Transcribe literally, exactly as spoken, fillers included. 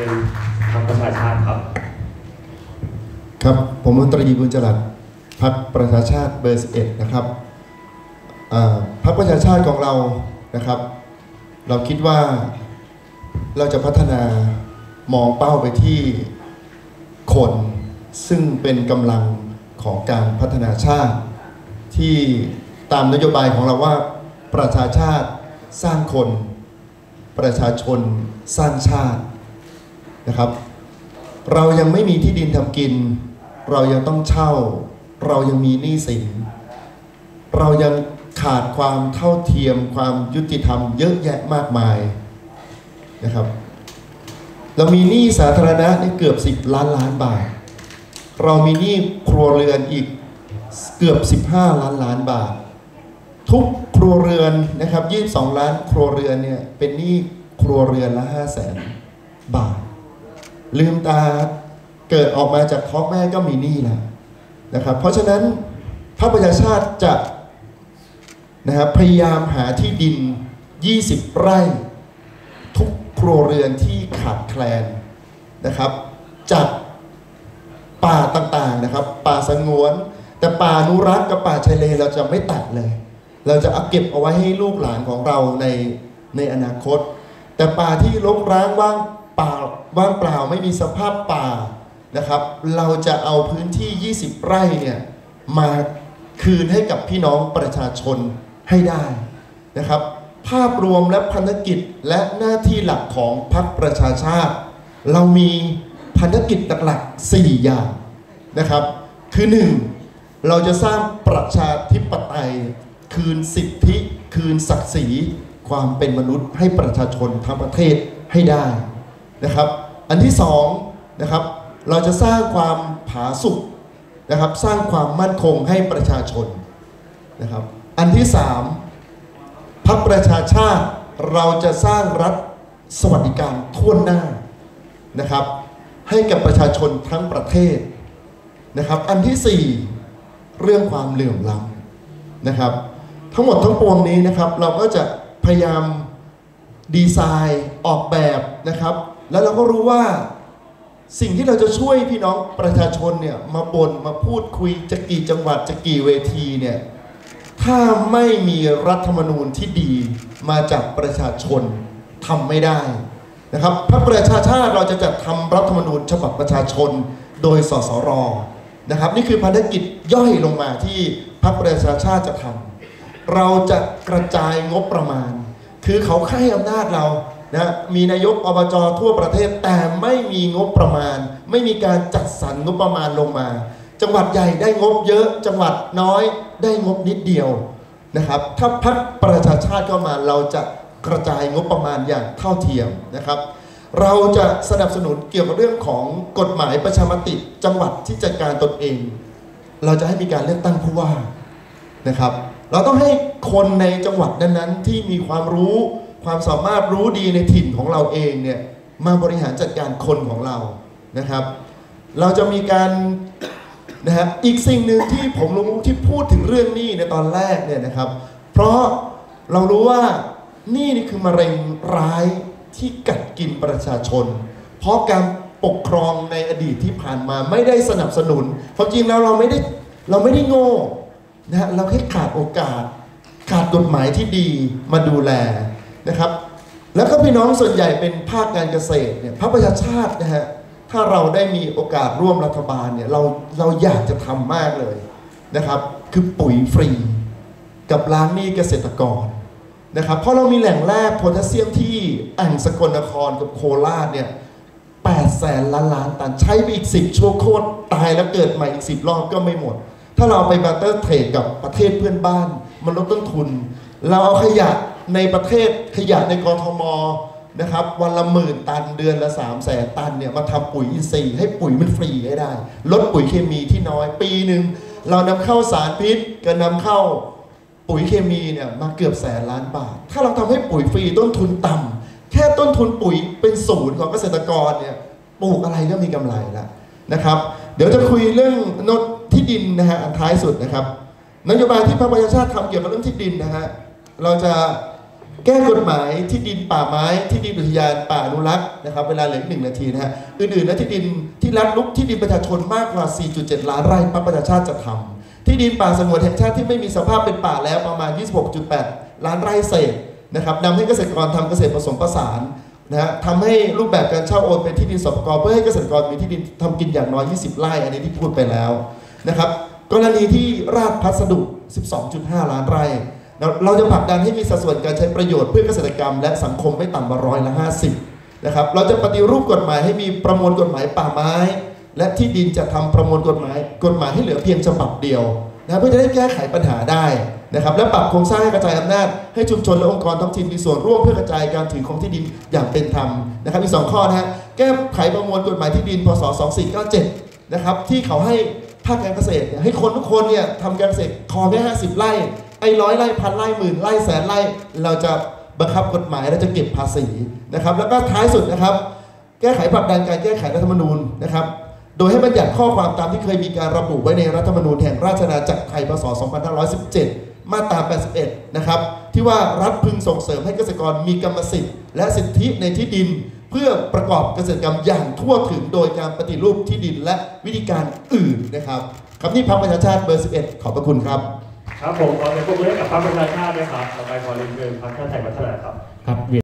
เป็นพรรคประชาชาติครับครับผมมนตรีบุญจรัสพรรคประชาชาติเบอร์สิบเอ็ดนะครับพรรคประชาชาติของเรานะครับเราคิดว่าเราจะพัฒนามองเป้าไปที่คนซึ่งเป็นกำลังของการพัฒนาชาติที่ตามนโยบายของเราว่าประชาชาติสร้างคนประชาชนสร้างชาตินะครับเรายังไม่มีที่ดินทำกินเรายังต้องเช่าเรายังมีหนี้สินเรายังขาดความเท่าเทียมความยุติธรรมเยอะแยะมากมายนะครับเรามีหนี้สาธารณะในเกือบสิบล้านล้านบาทเรามีหนี้ครัวเรือนอีกเกือบสิบห้าล้านล้านบาททุกครัวเรือนนะครับยี่สิบสองล้านครัวเรือนเนี่ยเป็นหนี้ครัวเรือนละห้าแสนบาทลืมตาเกิดออกมาจากท้องแม่ก็มีหนี้แล้วนะครับเพราะฉะนั้นพรรคประชาชาติจะนะครับพยายามหาที่ดินยี่สิบไร่ทุกครัวเรือนที่ขาดแคลนนะครับจากป่าต่างๆนะครับป่าสงวนแต่ป่าอนุรักษ์กับป่าชายเลนเราจะไม่ตัดเลยเราจะเอาเก็บเอาไว้ให้ลูกหลานของเราในในอนาคตแต่ป่าที่รกร้างว่างป่าว่างเปล่าไม่มีสภาพป่านะครับเราจะเอาพื้นที่ยี่สิบไร่เนี่ยมาคืนให้กับพี่น้องประชาชนให้ได้นะครับภาพรวมและภารกิจและหน้าที่หลักของพรรคประชาชาติเรามีภารกิจหลักๆสี่อย่างนะครับคือหนึ่งเราจะสร้างประชาธิปไตยคืนสิทธิคืนศักดิ์ศรีความเป็นมนุษย์ให้ประชาชนทั้งประเทศให้ได้นะครับอันที่สองนะครับเราจะสร้างความผาสุกนะครับสร้างความมั่นคงให้ประชาชนนะครับอันที่สามพรรคประชาชาติเราจะสร้างรัฐสวัสดิการทั่วหน้านะครับให้กับประชาชนทั้งประเทศนะครับอันที่สี่เรื่องความเหลื่อมล้ำนะครับทั้งหมดทั้งปวงนี้นะครับเราก็จะพยายามดีไซน์ออกแบบนะครับแล้วเราก็รู้ว่าสิ่งที่เราจะช่วยพี่น้องประชาชนเนี่ยมาบ่นมาพูดคุยจะกี่จังหวัดจะกี่เวทีเนี่ยถ้าไม่มีรัฐธรรมนูญที่ดีมาจากประชาชนทำไม่ได้นะครับพรรคประชาชาติเราจะจัดทำรัฐธรรมนูญฉบับประชาชนโดยสสรนะครับนี่คือภารกิจย่อยลงมาที่พรรคประชาชาติจะทำเราจะกระจายงบประมาณคือเขาให้อำนาจเรานะมีนายกอบจทั่วประเทศแต่ไม่มีงบประมาณไม่มีการจัดสรรงบประมาณลงมาจังหวัดใหญ่ได้งบเยอะจังหวัดน้อยได้งบนิดเดียวนะครับถ้าพรรคประชาชาติเข้ามาเราจะกระจายงบประมาณอย่างเท่าเทียมนะครับเราจะสนับสนุนเกี่ยวกับเรื่องของกฎหมายประชามติจังหวัดที่จัดการตนเองเราจะให้มีการเลือกตั้งผู้ว่านะครับเราต้องให้คนในจังหวัดนั้นๆที่มีความรู้ความสามารถรู้ดีในถิ่นของเราเองเนี่ยมาบริหารจัดการคนของเรานะครับเราจะมีการนะฮะอีกสิ่งหนึ่งที่ผมรู้ที่พูดถึงเรื่องหนี้ในตอนแรกเนี่ยนะครับเพราะเรารู้ว่าหนี้นี่คือมะเร็งร้ายที่กัดกินประชาชนเพราะการปกครองในอดีตที่ผ่านมาไม่ได้สนับสนุนเพราะจริงแล้วเราไม่ได้เราไม่ได้โง่นะฮะเราแค่ขาดโอกาสขาดกฎหมายที่ดีมาดูแลนะครับแล้วก็พี่น้องส่วนใหญ่เป็นภาคการเกษตรเนี่ยพรรคประชาชาตินะฮะถ้าเราได้มีโอกาสร่วมรัฐบาลเนี่ยเราเราอยากจะทำมากเลยนะครับคือปุ๋ยฟรีกับล้างหนี้เกษตรกรนะครับเพราะเรามีแหล่งแร่โพแทสเซียมที่อ่างสกลนครกับโคราชเนี่ยแปดแสนล้านล้านตันใช้ไปอีกสิบชั่วโคตรตายแล้วเกิดใหม่อีกสิบรอบก็ไม่หมดถ้าเราไปบาร์เตอร์เทรดกับประเทศเพื่อนบ้านมันลดต้นทุนเราเอาขยะในประเทศขยะในกทมนะครับวันละหมื่นตันเดือนละสามแสนตันเนี่ยมาทำปุ๋ยอินทรีย์ให้ปุ๋ยมันฟรีให้ได้ลดปุ๋ยเคมีที่น้อยปีหนึ่งเรานำเข้าสารพิษกับนำเข้าปุ๋ยเคมีเนี่ยมาเกือบแสนล้านบาทถ้าเราทำให้ปุ๋ยฟรีต้นทุนต่ำแค่ต้นทุนปุ๋ยเป็นศูนย์ของเกษตรกรเนี่ยปลูกอะไรก็มีกำไรแล้วนะครับเดี๋ยวจะคุยเรื่องโนดที่ดินนะฮะอันท้ายสุดนะครับนโยบายที่พรรคประชาชาติทำเกี่ยวกับเรื่องที่ดินนะฮะเราจะแก้กฎหมายที่ดินป่าไม้ที่ดินอุทยานป่าอนุรักษ์นะครับเวลาเหลืออีกหนึ่งนาทีนะฮะอื่นๆและที่ดินที่รัฐลุกที่ดินประชาชนมากกว่า สี่จุดเจ็ด ล้านไร่พรรคประชาชาติจะทำที่ดินป่าสงวนแห่งชาติที่ไม่มีสภาพเป็นป่าแล้วประมาณ ยี่สิบหกจุดแปด ล้านไร่เศษนะครับนำให้เกษตรกรทำเกษตรผสมผสานนะฮะทำให้รูปแบบการเช่าโอนเป็นที่ดินสปก.เพื่อให้เกษตรกรมีที่ดินทำกินอย่างน้อยยี่สิบไร่อันนี้ที่พูดไปแล้วนะครับกรณีที่ราชพัสดุ สิบสองจุดห้า ล้านไร่เราจะผลักดันให้มีสัดส่วนการใช้ประโยชน์เพื่อเกษตรกรรมและสังคมไม่ต่ำกว่าร้อยละห้าสิบนะครับเราจะปฏิรูปกฎหมายให้มีประมวลกฎหมายป่าไม้และที่ดินจะทำประมวลกฎหมายกฎหมายให้เหลือเพียงฉบับเดียวนะเพื่อจะได้แก้ไขปัญหาได้นะครับและปรับโครงสร้างให้กระจายอำนาจให้ชุมชนและองค์กรท้องถิ่นมีส่วนร่วมเพื่อกระจายการถือของที่ดินอย่างเป็นธรรมนะครับมีสองข้อนะฮะแก้ไขประมวลกฎหมายที่ดินพ.ศ. สองพันสี่ร้อยเก้าสิบเจ็ดนะครับที่เขาให้ภาคการเกษตรให้คนทุกคนเนี่ยทำการเกษตรคอแค่ห้าสิบไร่ไอ้ร้อยไร่พันไร่หมื่นไร่แสนไร่เราจะบังคับกฎหมายเราจะเก็บภาษีนะครับแล้วก็ท้ายสุดนะครับแก้ไขผลักดันการแก้ไขรัฐธรรมนูญนะครับโดยให้บัญญัติข้อความตามที่เคยมีการระบุไว้ในรัฐธรรมนูญแห่งราชอาณาจักรไทยพ.ศ. สองพันห้าร้อยสิบเจ็ดมาตราแปดสิบเอ็ดนะครับที่ว่ารัฐพึงส่งเสริมให้เกษตรกรมีกรรมสิทธิ์และสิทธิในที่ดินเพื่อประกอบเกษตรกรรมอย่างทั่วถึงโดยการปฏิรูปที่ดินและวิธีการอื่นนะครับครับนี่พรรคประชาชาติเบอร์สิบเอ็ดขอบพระคุณครับครับผมขอเสียงปรบมือให้กับพรรคประชาชาติด้วยครับต่อไปขอเรียนเชิญพรรคชาติไทยพัฒนาครับครับ